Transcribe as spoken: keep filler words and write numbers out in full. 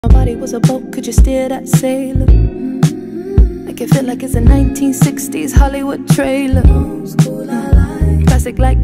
My body was a boat, could you steer that sailor? Make it feel like it's a nineteen sixties Hollywood trailer. Classic like